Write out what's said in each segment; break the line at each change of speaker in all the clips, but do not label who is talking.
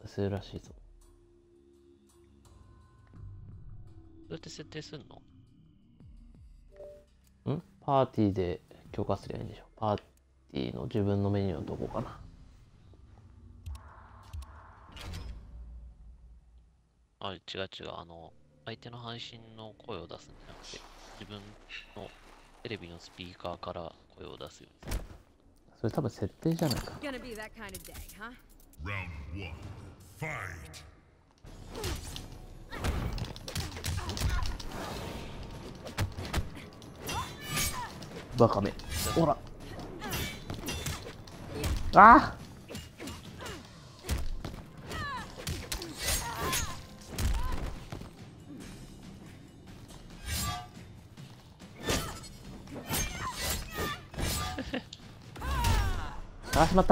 するらしいぞ。
どうやって設定する
の？パーティーで許可すりゃいいんでしょ。パーティーの自分のメニューのとこかな。
あ、違う違う。相手の配信の声を出すんじゃなくて、自分のテレビのスピーカーから声を出すようにする。
それ多分設定じゃないか。バカめ。ほら。ああ。あ、しまった。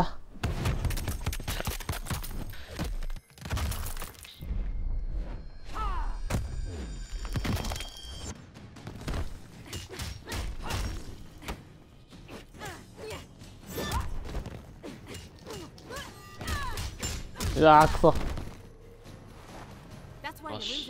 うわー、くそ。
よし。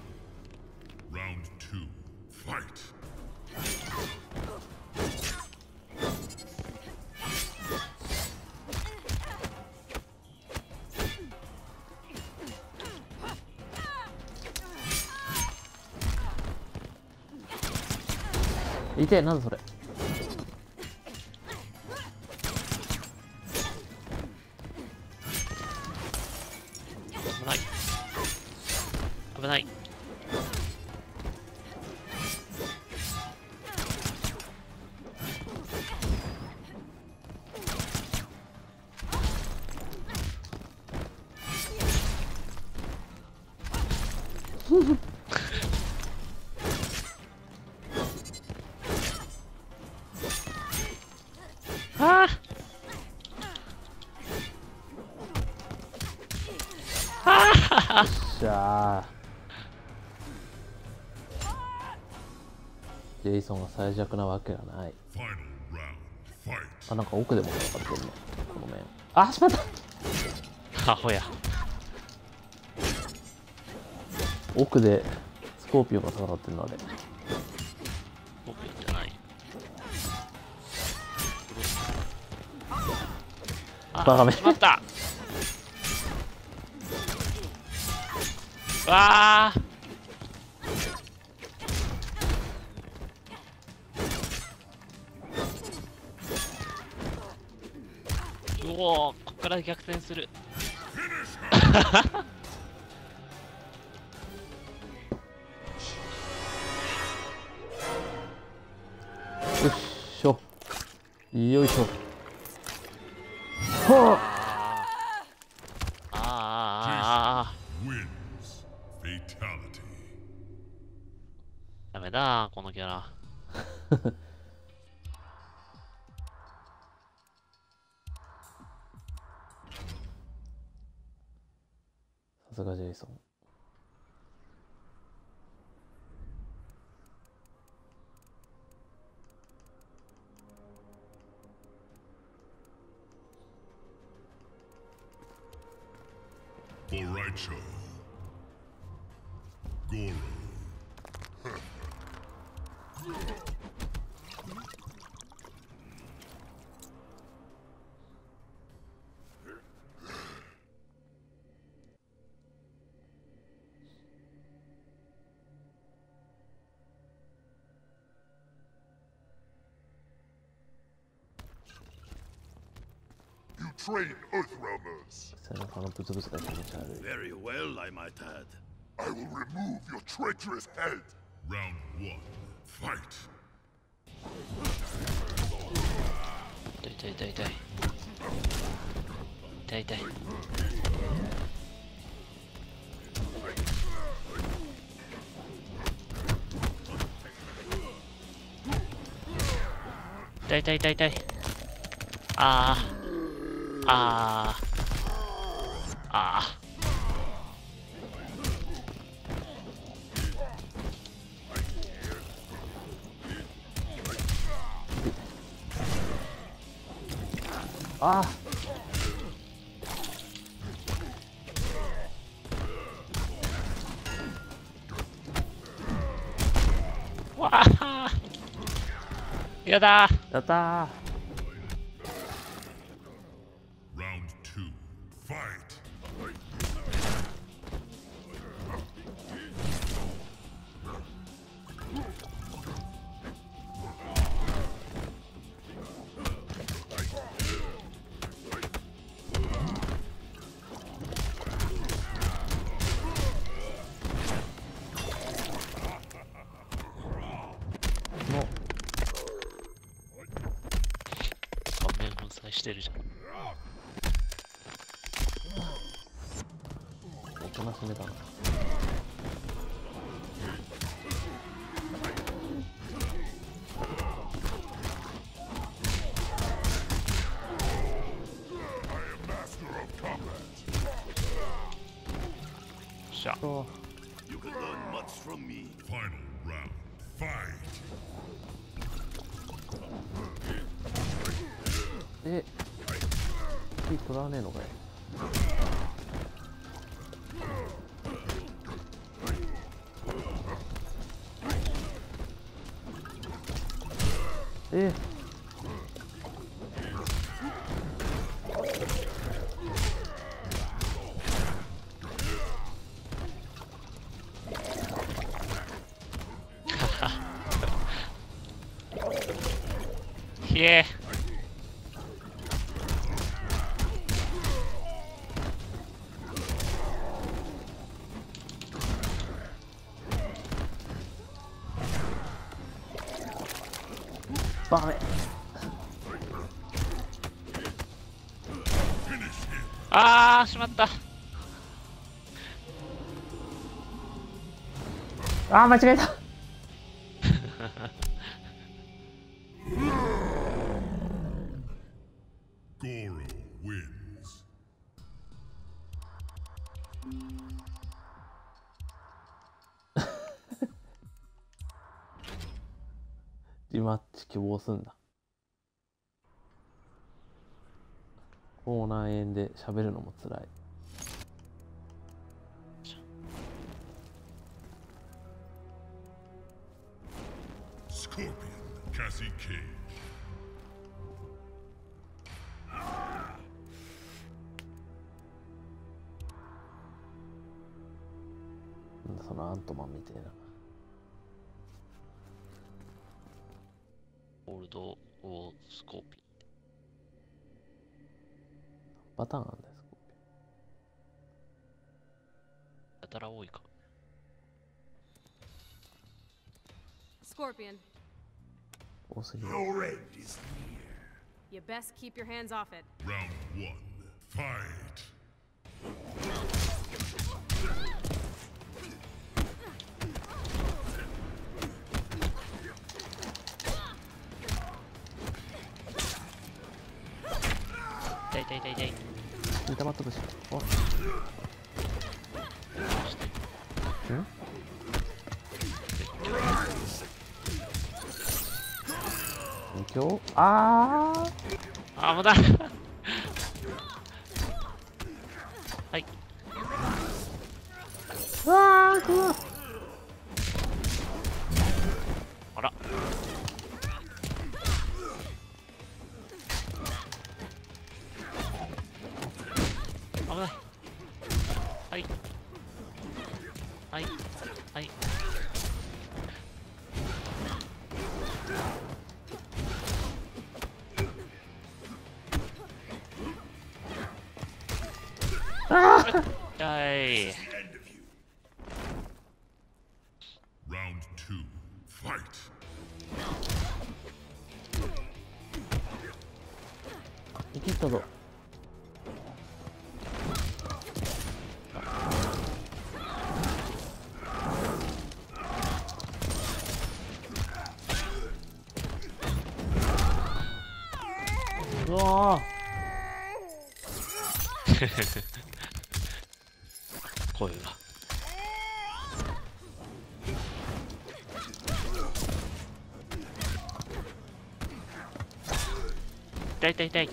痛え、なんだそれ。
危ない。危ない。ああ。
よっしゃー。ジェイソンが最弱なわけがない。あ、なんか奥でも戦ってるね。この面。あ、しまった。
アホや。
奥でスコーピオンが戦ってるのあれ。
スコーピオンじゃない。
バカめ。
しまった。わあ。うおー、こっから逆転する。
よっしょ。よいしょ。は
ああ。ダメだ、このキャラ。
さすがジェイソン。
Boraicho. Goro.
背中のブツブツが気持ち悪い。
Very well, I might add. I will remove your treacherous head. Round one, fight.
痛い痛い痛い痛い。痛い痛い。痛い痛い痛い痛い。ああ。ああ。ああ。
あ
わあやだー。
やったー。
Round 2. Fight.
顔面粉砕してるじゃん。
おとなしめだな。
しゃ。
そう。
You can learn much from me. Final round. Fight.
え、火取らねえのかよ。え、
ひえ。
バカめ。
あーしまった。
あー、間違えた。
Goro wins.
リマッチ希望すんだ。口内炎で喋るのもつらい。
Scorpion. Cassie Cage.
なんだそのアントマンみたいな。
オールド・オー・スコーピ
パターンなんです。
ン。やたら多いか。
Scorpion,
多すぎる。
Your end is near.
you best keep your hands off it.
Round 1. Fight.
痛い痛い痛い痛い。
見たまったとし。お。ん？二強？あー。
あーもうだ。はい。
うわー、くわ。
あら。危ない。はい。はい。はい。はい。
Round 2. Fight.
生きったぞ。うわ
声が。痛い痛い痛い。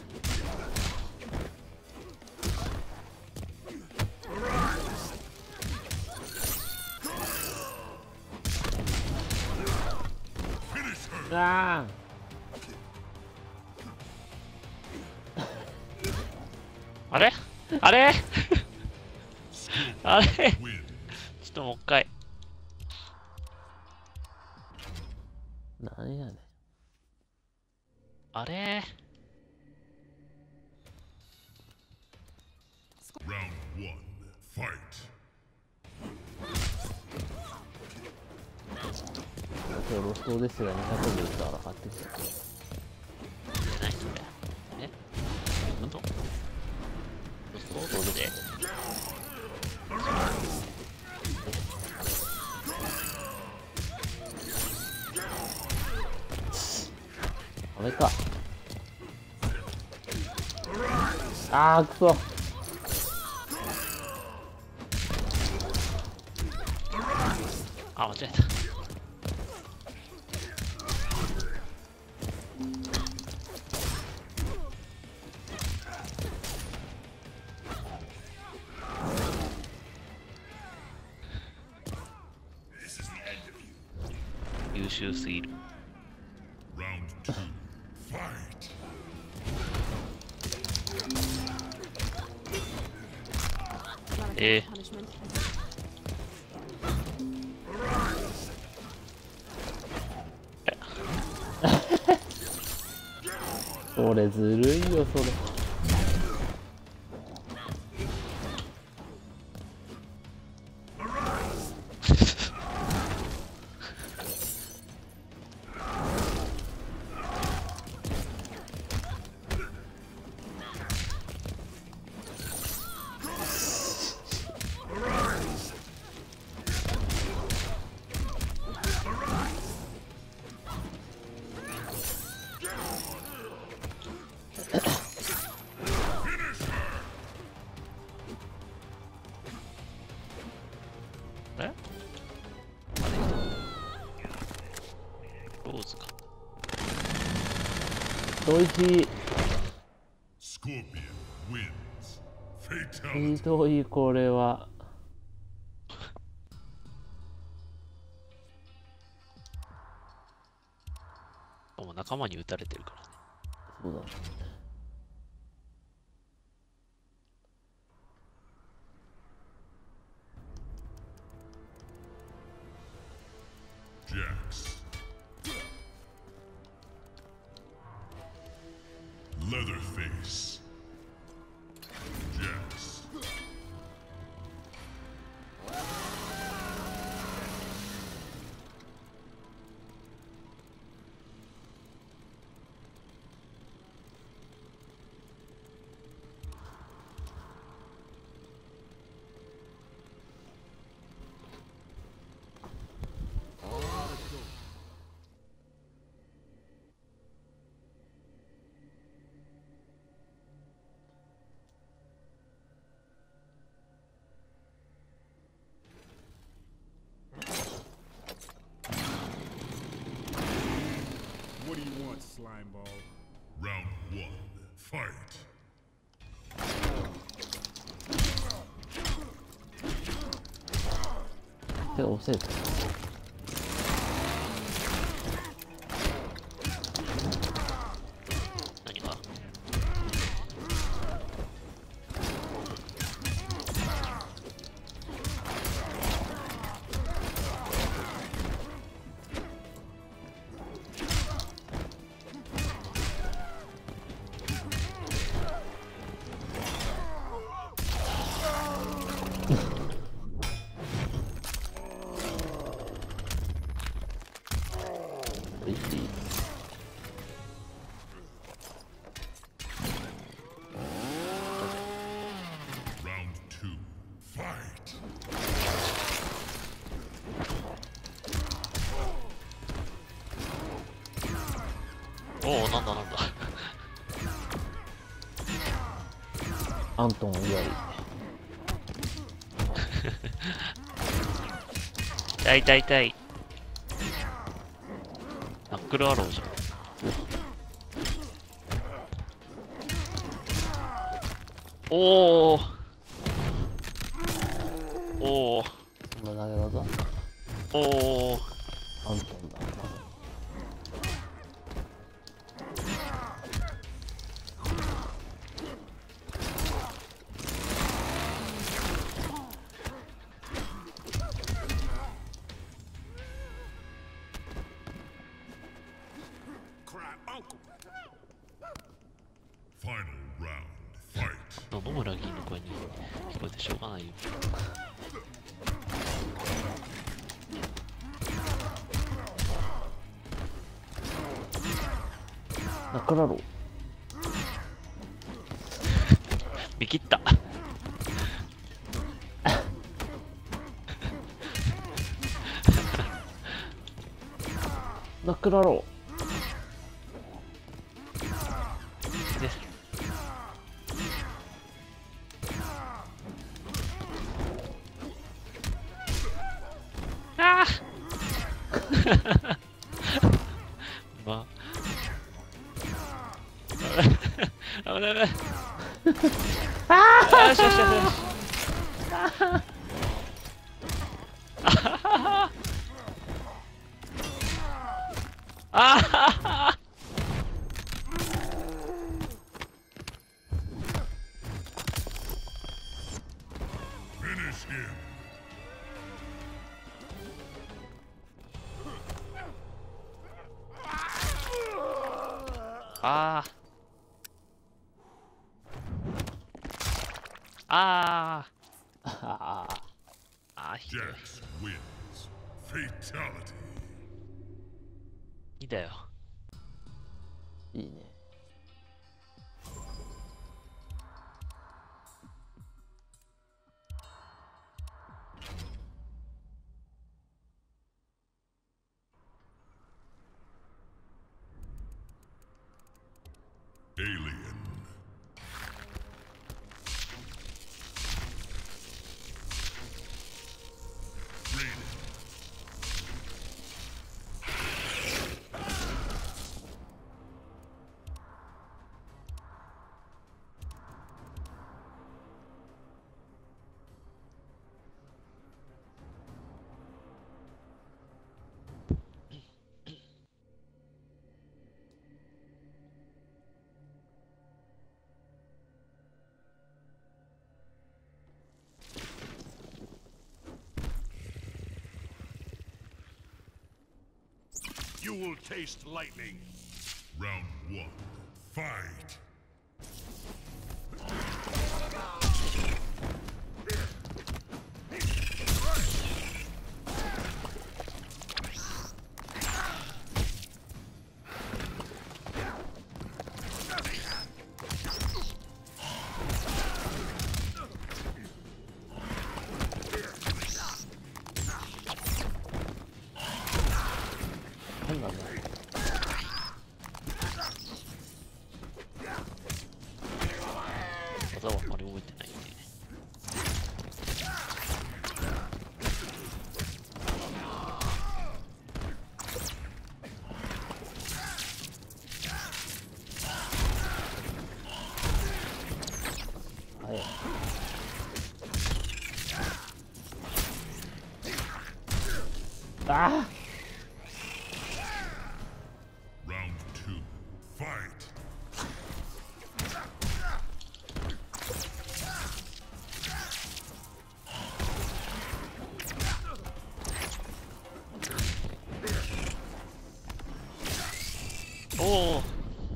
あ
あれあれあれちょっともう一回。
なんやねん。
あれ
Round 1. Fight.
今日ロストですが200で打ったから買ってきた。
何それえどういうことそうで。
あれか。あーくそ。
あ、間違えた。優秀すぎる。
Round 2. Fight.
それずるいよそれ。
えローズか。
おいしい。
Scorpion wins.
ひ
Fatality.
どいこれは。
もう仲間に撃たれてるからね。
そうだね。
Jax. Leatherface. Jax.
What do you want, slime ball?
Round 1. Fight.
手押せる。
何が
おいしい。
Round 2. Fight.
おお、なんだなんだ。
アントン以外。
痛い痛い痛い。ナックルアローじゃん。おおおお
この投げ技。
おお
アントンだ。
野々村議員の声に聞こえてしょうがないよ。
中だろう。
見切った。
なくなろ
ね。ああまあ。危ない危ない。ああよしよしよしよし。ああ
Finish him.
ああ
あ
あ、ひどい。
Jax wins. Fatality.
いいだよ。
いいね。
Alien. Raiden. 'You will taste lightning. Round 1. Fight.
技はあまり覚えてないんで。
はい。ああ。
Round 2. Fight.
おお。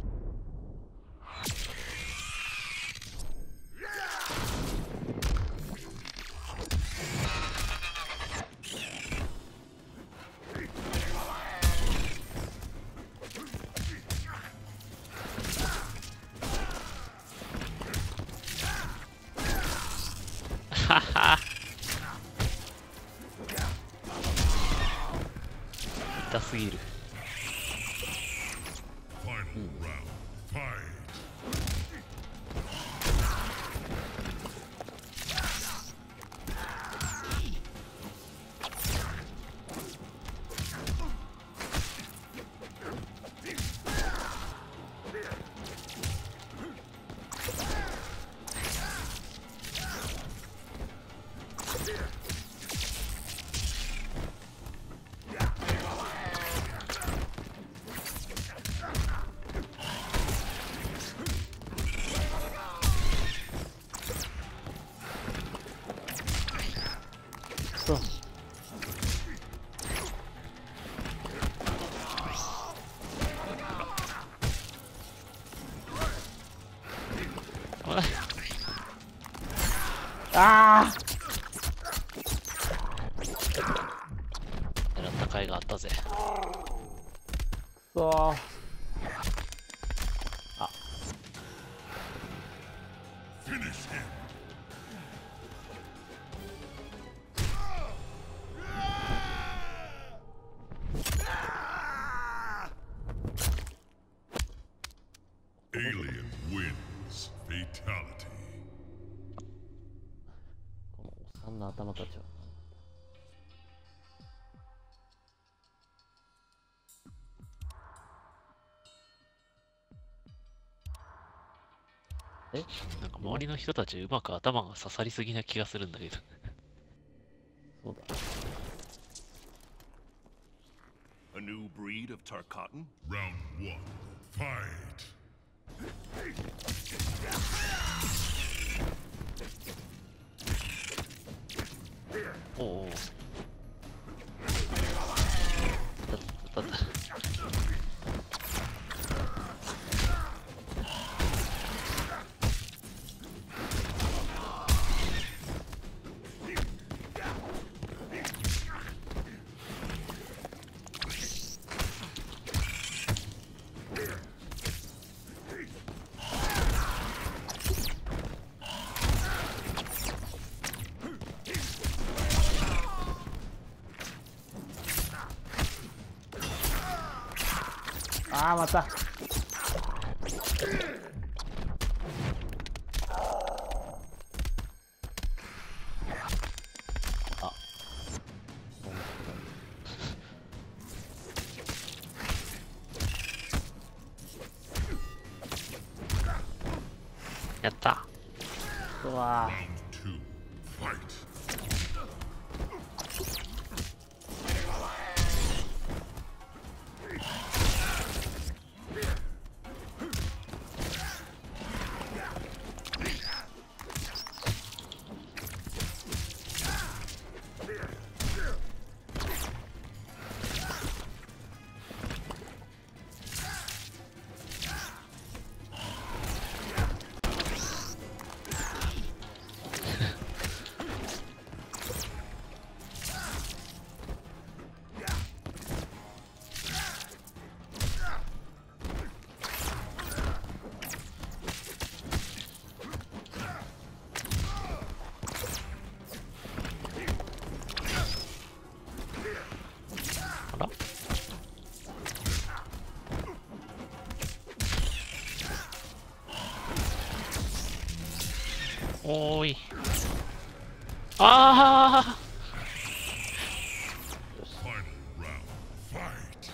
はは。痛すぎる。
Final round. Fight.
そう。
危ない。
あ
狙った甲斐があったぜ。
くそー。あ、
Finish him. Alien wins. Fatality.
このおっさんの頭たちはえ、
なんか周りの人たちうまく頭が刺さりすぎな気がするんだけど。
そうだ。
A new breed of Tarkatan? Round 1. Fight.
おお。だった。
あー、また。あ、
やった。
うわ
Round 2. Fight.
あら、おーい。ああ。
Final round. Fight.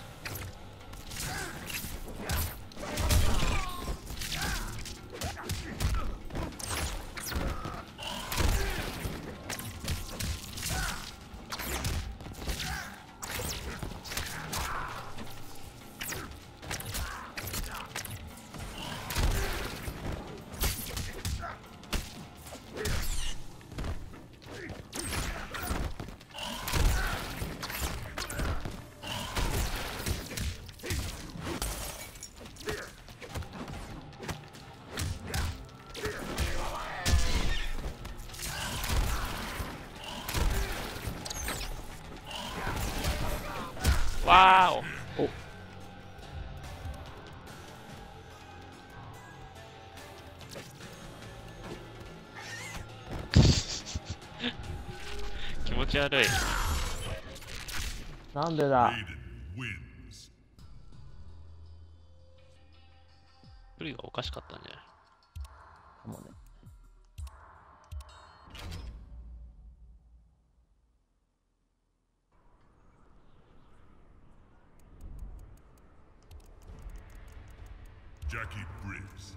わーお。
お、
気持ち悪い。
なんでだ。
Raiden wins.
距離がおかしかったんじゃない？
かもね。
Jackie Briggs.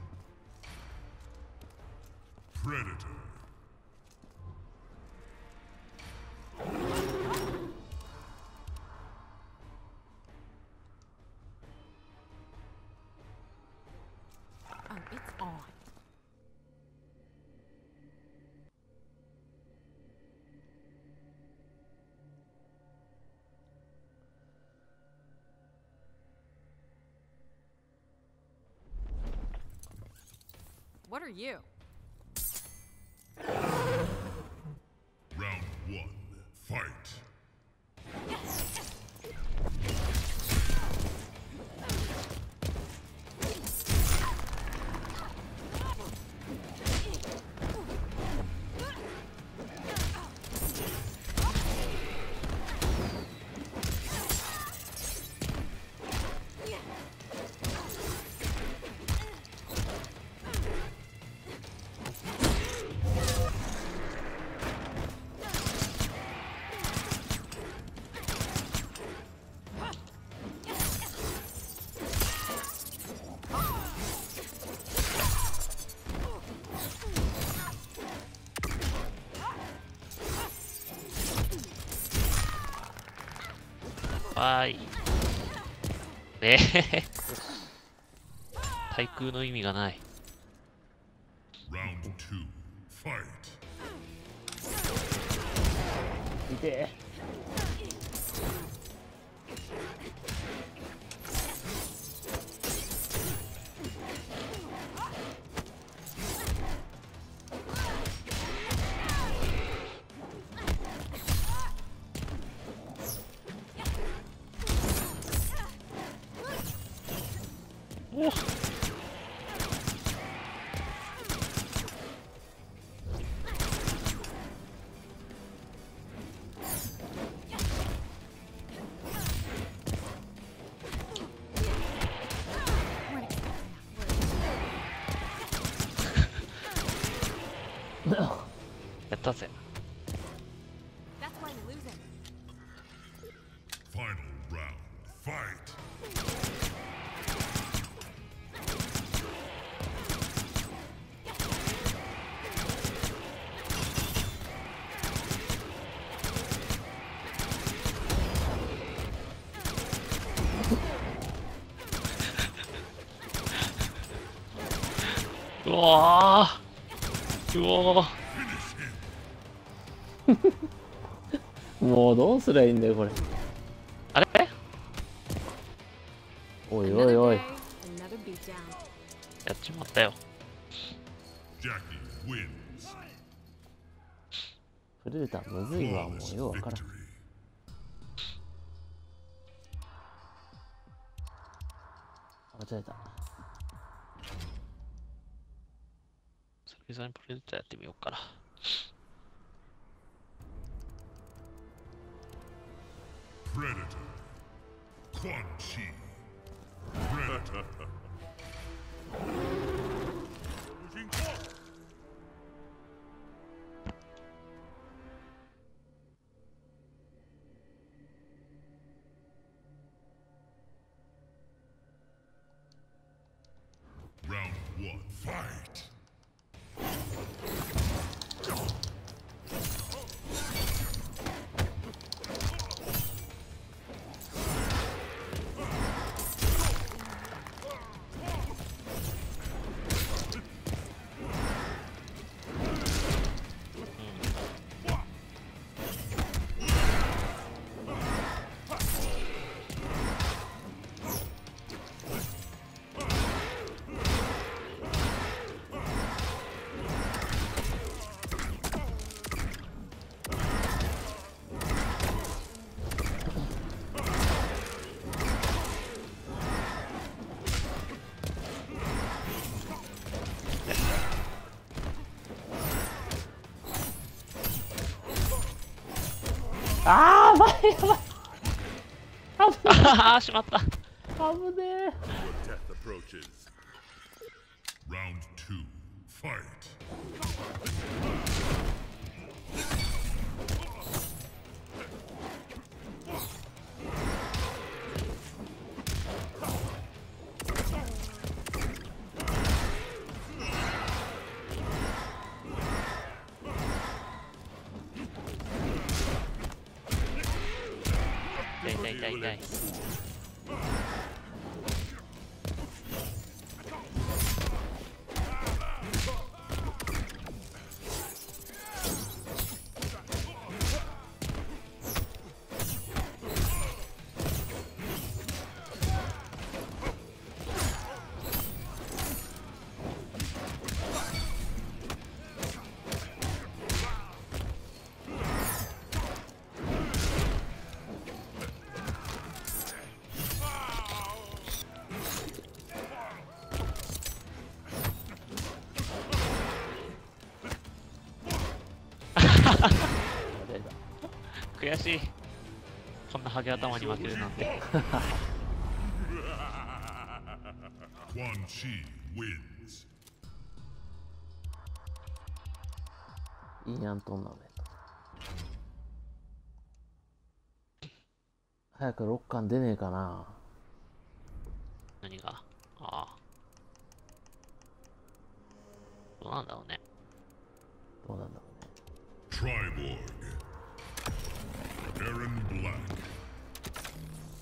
Predator.
Oh, it's on. What are you?
わーい。対空の意味がない。
Round 2, fight.
いて
おっ。やったぜ。
That's why you're losing.
Final round, fight.
うわー、うわー。
もうどうすりゃいいんだよこれ。
あれ
おい
Another
おいおい
day, another beatdown.
やっちまったよ。
Jackie wins.
プレデターむずいわ。も
Flawless
うようわからん。
victory.
間違えた。
久々にプレデターやってみようかな。
Predator. Quan Chi. Predator. Round 1, fight.
あー、やばいやばい。
ああ、しまった。
危ねえ。
Death approaches. Round 2, fight.
痛い痛い痛い痛い。悔しい。こんなハゲ頭に負けるなんて。
Quan Chi wins.
いいやんトーナメント。早く6巻出ねえかな。
何が？ああ。どうなんだろうね。
どうなんだろうね。
Triborg. Aaron Black.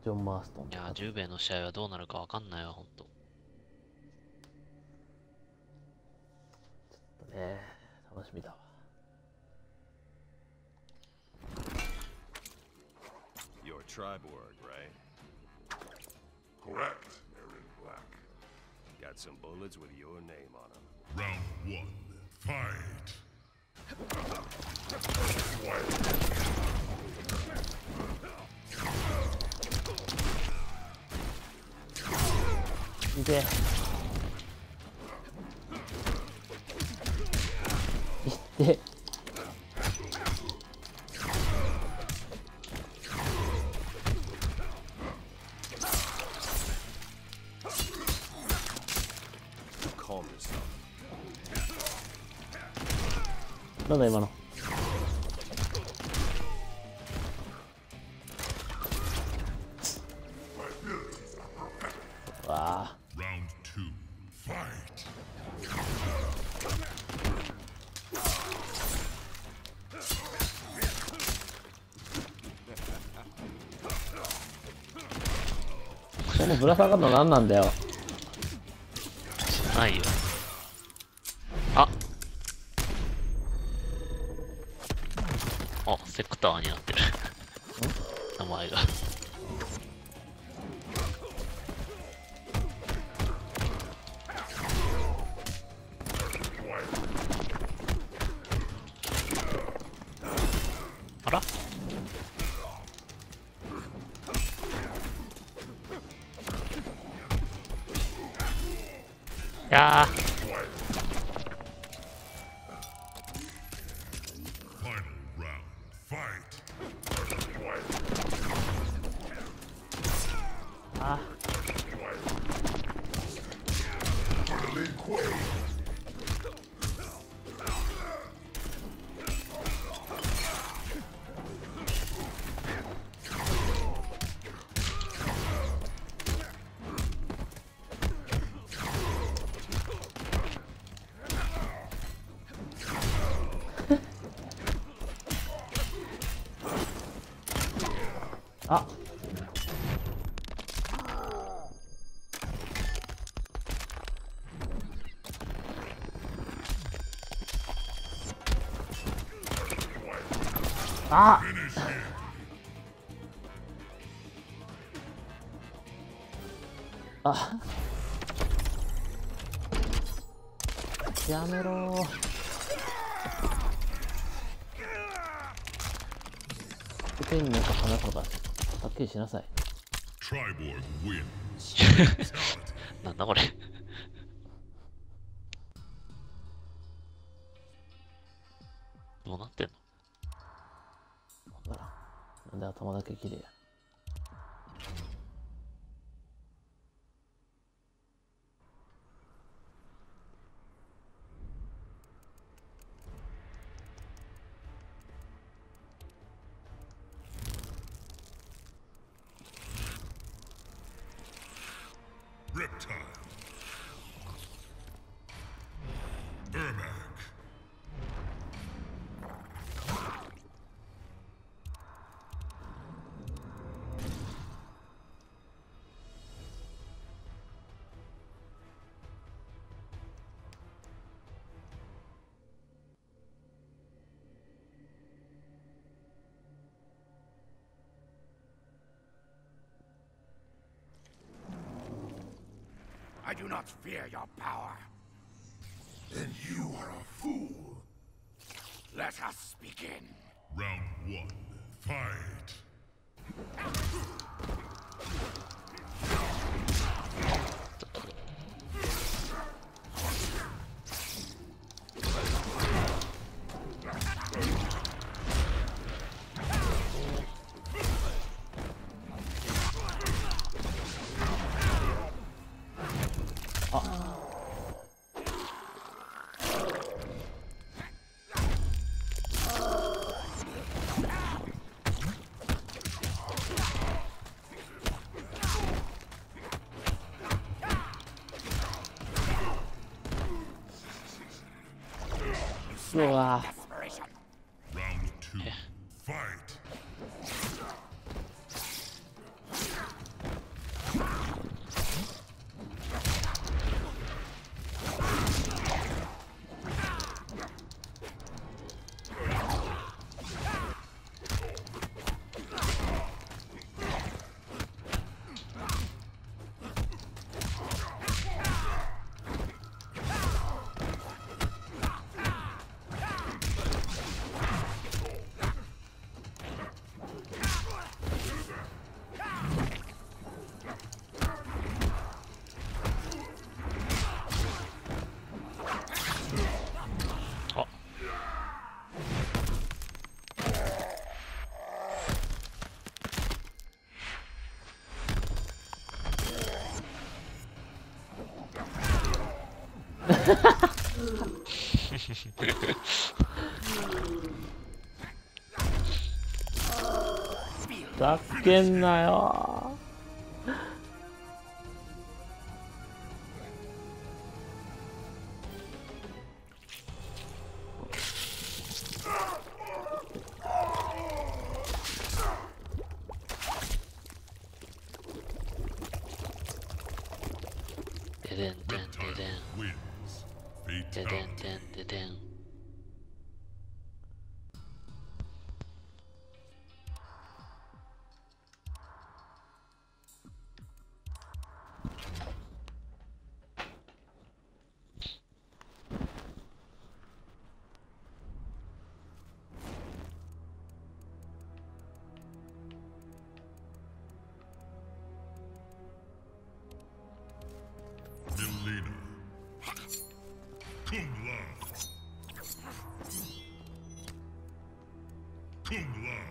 ジョン・マーストン。
いやー、10名の試合はどうなるかわかんないわ、ほんと。
ね、楽しみだわ。
Your tribe org, right?
Correct, they're in black.
Got some bullets with your name on them.
Round 1, fight!
いて。いって。
Calm yourself.
なんだ今の。わあ。
Round 2, fight!
このぶら下がるの何なんだよ。
ないよ。あセクターになってる。名前が。あらいやー。
Final round, fight!
あ。あ。あ。あ。やめろー。ペンになんか話すのか。はっきりしなさい。
Triborg wins.
なんだこれ。どうなってんの？
わからん。なんで頭だけ綺麗や。
Reptile. Ermac.
I do not fear your power.
Then you are a fool.
Let us begin.
Round 1, fight!
うわ。
Round 2, fight!
ふざけんなよ。
ででんでんででん
Wins.
ででん
Fatality.
でんででん。
Melina. Kung Lao. Kung Lao.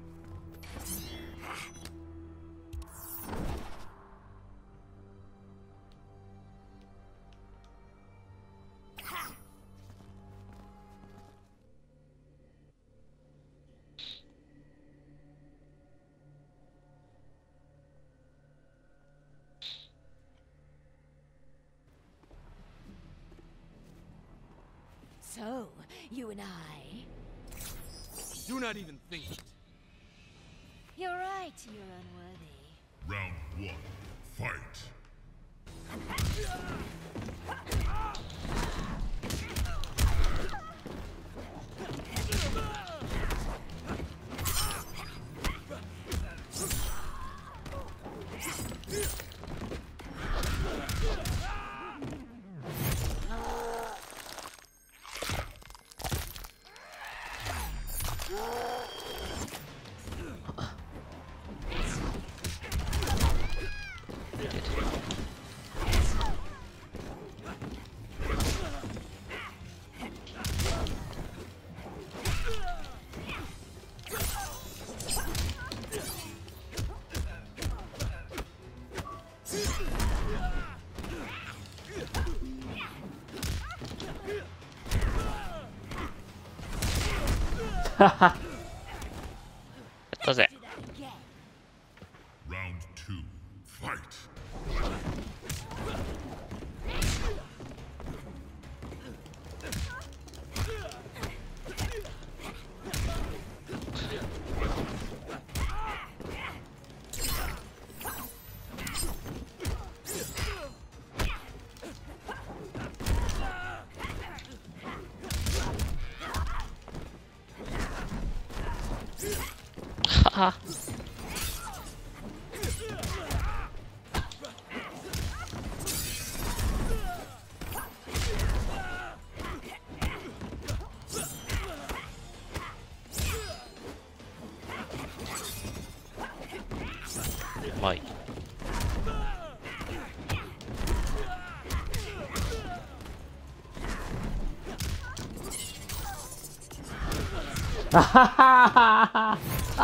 So, you and I.
Do not even think it.
You're right, you're unworthy.
Round 1. Fight.
やったぜ。
Round 2. Fight.
はは。うまい。
あははは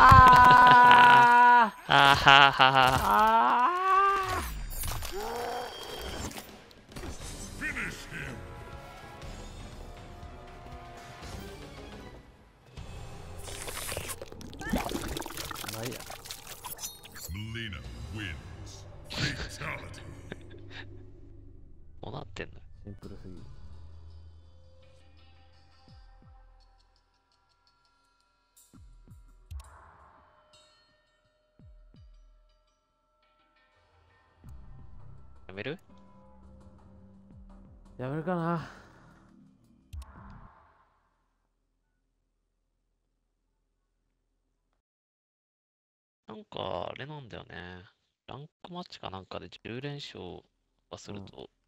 あー
あははは。
あ
Finish him.
ーまあいいや。
Melina wins. Fatality.
どうなってんのよ。
シンプルすぎる。
やめる？
やめるかな。
なんか、あれなんだよね。ランクマッチかなんかで10連勝はすると、